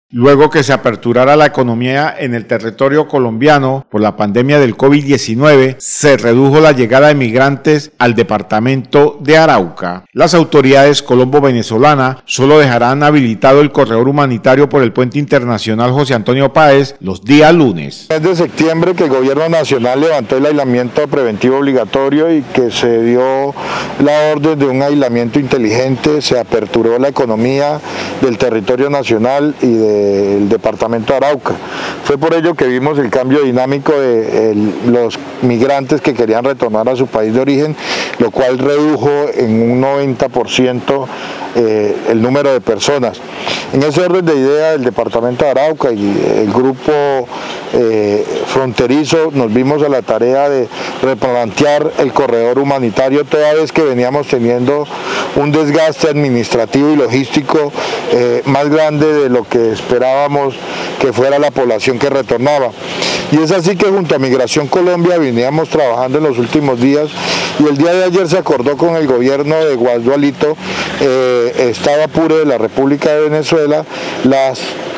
Luego que se aperturara la economía en el territorio colombiano por la pandemia del COVID-19, se redujo la llegada de migrantes al departamento de Arauca. Las autoridades colombo-venezolanas solo dejarán habilitado el corredor humanitario por el puente internacional José Antonio Páez los días lunes. Es de septiembre que el gobierno nacional levantó el aislamiento preventivo obligatorio y que se dio la orden de un aislamiento inteligente, se aperturó la economía del territorio nacional y del departamento de Arauca. Fue por ello que vimos el cambio dinámico de los migrantes que querían retornar a su país de origen, lo cual redujo en un 90% el número de personas. En ese orden de idea, el departamento de Arauca y el grupo fronterizo nos vimos a la tarea de replantear el corredor humanitario, toda vez que veníamos teniendo un desgaste administrativo y logístico más grande de lo que esperábamos que fuera la población que retornaba. Y es así que junto a Migración Colombia veníamos trabajando en los últimos días y el día de ayer se acordó con el gobierno de Guaidó Alito, Estado Apure de la República de Venezuela, la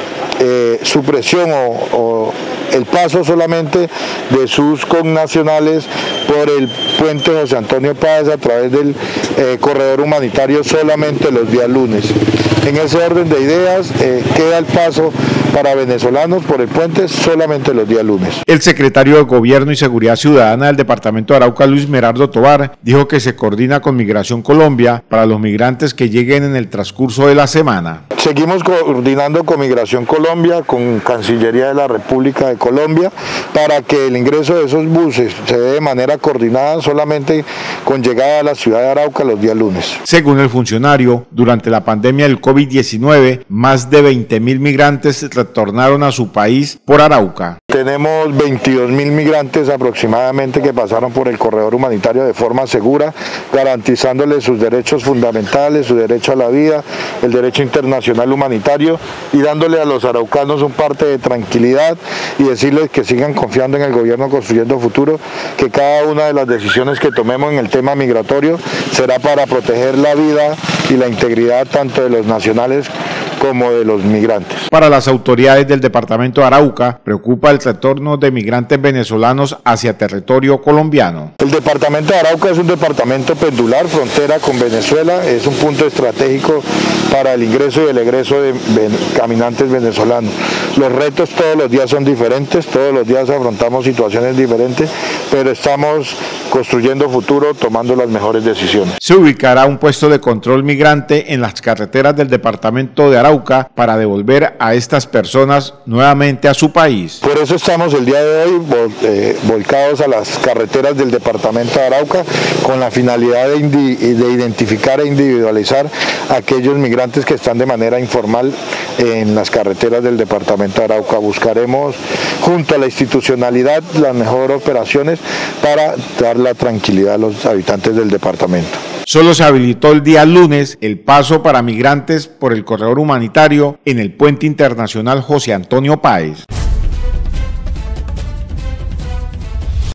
supresión o el paso solamente de sus connacionales por el puente José Antonio Páez a través del corredor humanitario solamente los días lunes. En ese orden de ideas queda el paso para venezolanos por el puente solamente los días lunes. El secretario de Gobierno y Seguridad Ciudadana del departamento de Arauca, Luis Merardo Tovar, dijo que se coordina con Migración Colombia para los migrantes que lleguen en el transcurso de la semana. Seguimos coordinando con Migración Colombia, con Cancillería de la República de Colombia, para que el ingreso de esos buses se dé de manera coordinada solamente con llegada a la ciudad de Arauca los días lunes. Según el funcionario, durante la pandemia del COVID-19, más de 20.000 migrantes retornaron a su país por Arauca. Tenemos 22.000 migrantes aproximadamente que pasaron por el corredor humanitario de forma segura, garantizándoles sus derechos fundamentales, su derecho a la vida, el derecho internacional humanitario y dándole a los araucanos un parte de tranquilidad y decirles que sigan confiando en el gobierno Construyendo Futuro, que cada una de las decisiones que tomemos en el tema migratorio será para proteger la vida y la integridad tanto de los nacionales como de los migrantes. Para las autoridades del departamento de Arauca, preocupa el retorno de migrantes venezolanos hacia territorio colombiano. El departamento de Arauca es un departamento pendular, frontera con Venezuela, es un punto estratégico para el ingreso y el egreso de caminantes venezolanos. Los retos todos los días son diferentes, todos los días afrontamos situaciones diferentes, pero estamos construyendo futuro, tomando las mejores decisiones. Se ubicará un puesto de control migrante en las carreteras del departamento de Arauca para devolver a estas personas nuevamente a su país. Por eso estamos el día de hoy volcados a las carreteras del departamento de Arauca con la finalidad de identificar e individualizar a aquellos migrantes que están de manera informal en las carreteras del departamento de Arauca. Buscaremos junto a la institucionalidad las mejores operaciones para dar la tranquilidad a los habitantes del departamento. Solo se habilitó el día lunes el paso para migrantes por el corredor humanitario en el puente internacional José Antonio Páez.